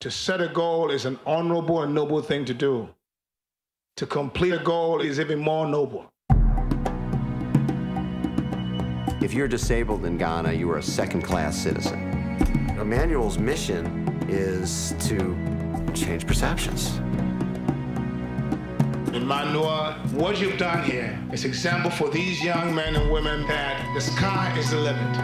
To set a goal is an honorable and noble thing to do. To complete a goal is even more noble. If you're disabled in Ghana, you are a second-class citizen. Emmanuel's mission is to change perceptions. Emmanuel, what you've done here is an example for these young men and women that the sky is the limit.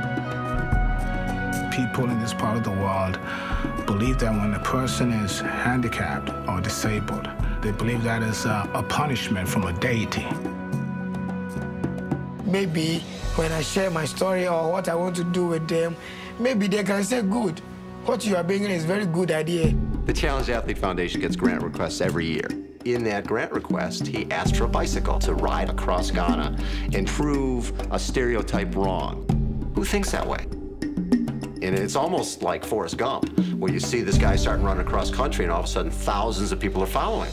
People in this part of the world believe that when a person is handicapped or disabled, they believe that is a punishment from a deity. Maybe when I share my story or what I want to do with them, maybe they can say, good, what you are bringing is a very good idea. The Challenged Athlete Foundation gets grant requests every year. In that grant request, he asked for a bicycle to ride across Ghana and prove a stereotype wrong. Who thinks that way? And it's almost like Forrest Gump, where you see this guy starting running across country and all of a sudden thousands of people are following.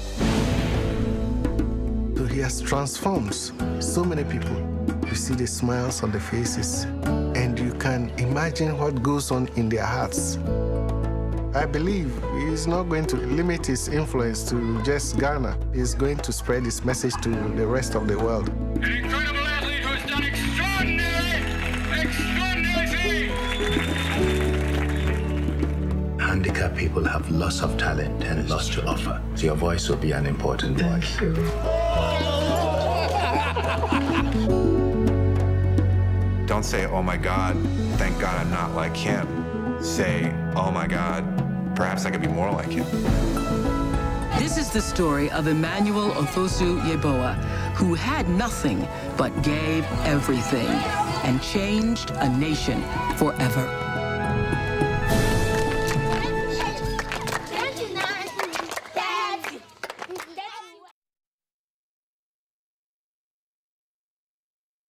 So he has transformed so many people. You see the smiles on their faces, and you can imagine what goes on in their hearts. I believe he's not going to limit his influence to just Ghana. He's going to spread his message to the rest of the world. An incredible athlete who's done extraordinary things! Handicapped people have lots of talent and lots to offer. So your voice will be an important voice. Don't say, oh my God, thank God I'm not like him. Say, oh my God, perhaps I could be more like him. This is the story of Emmanuel Ofosu Yeboah, who had nothing but gave everything and changed a nation forever.